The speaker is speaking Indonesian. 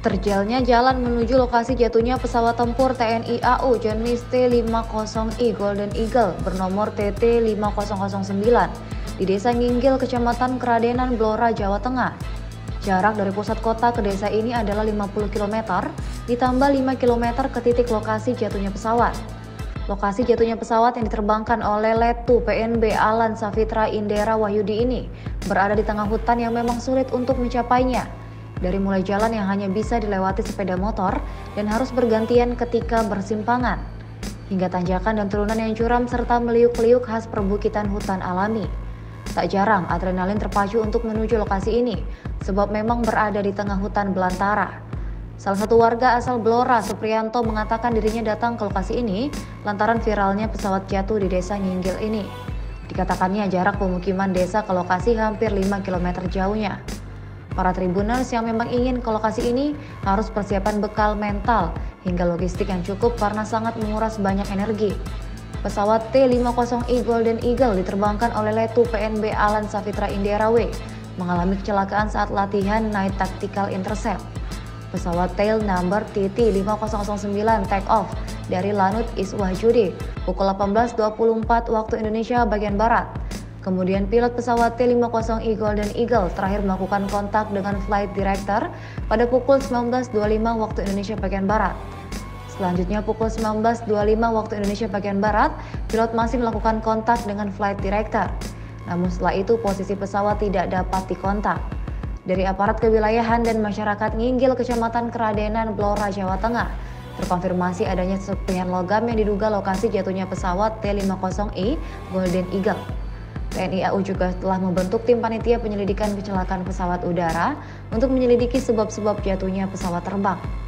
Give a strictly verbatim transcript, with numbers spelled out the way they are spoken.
Terjalnya jalan menuju lokasi jatuhnya pesawat tempur T N I A U jenis T lima puluh I Golden Eagle bernomor T T lima nol nol sembilan di Desa Nginggil, Kecamatan Keradenan, Blora, Jawa Tengah. Jarak dari pusat kota ke desa ini adalah lima puluh kilometer, ditambah lima kilometer ke titik lokasi jatuhnya pesawat. Lokasi jatuhnya pesawat yang diterbangkan oleh Letu P N B Alan Safitra Indera Wahyudi ini berada di tengah hutan yang memang sulit untuk mencapainya. Dari mulai jalan yang hanya bisa dilewati sepeda motor dan harus bergantian ketika bersimpangan, hingga tanjakan dan turunan yang curam serta meliuk-liuk khas perbukitan hutan alami. Tak jarang adrenalin terpacu untuk menuju lokasi ini, sebab memang berada di tengah hutan belantara. Salah satu warga asal Blora, Supriyanto, mengatakan dirinya datang ke lokasi ini lantaran viralnya pesawat jatuh di desa Nginggil ini. Dikatakannya jarak pemukiman desa ke lokasi hampir lima kilometer jauhnya. Para tribuners yang memang ingin ke lokasi ini harus persiapan bekal mental hingga logistik yang cukup karena sangat menguras banyak energi. Pesawat T lima nol I Golden Eagle diterbangkan oleh Letu P N B Alan Safitra Indera W mengalami kecelakaan saat latihan Night Tactical Intercept. Pesawat tail number T T lima nol nol sembilan take off dari Lanut East Wahyudi pukul delapan belas dua puluh empat waktu Indonesia bagian Barat. Kemudian pilot pesawat T lima nol I Golden Eagle terakhir melakukan kontak dengan Flight Director pada pukul sembilan belas dua puluh lima waktu Indonesia bagian Barat. Selanjutnya pukul sembilan belas dua puluh lima waktu Indonesia bagian Barat, pilot masih melakukan kontak dengan Flight Director. Namun setelah itu posisi pesawat tidak dapat dikontak. Dari aparat kewilayahan dan masyarakat Nginggil, Kecamatan Keradenan, Blora, Jawa Tengah, terkonfirmasi adanya serpihan logam yang diduga lokasi jatuhnya pesawat T lima nol I Golden Eagle. T N I A U juga telah membentuk tim panitia penyelidikan kecelakaan pesawat udara untuk menyelidiki sebab-sebab jatuhnya pesawat terbang.